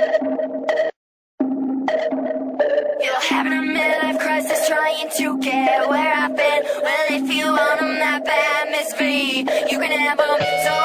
You're having a midlife crisis, trying to get where I've been. Well, if you want them that bad, Miss V, you can have them. So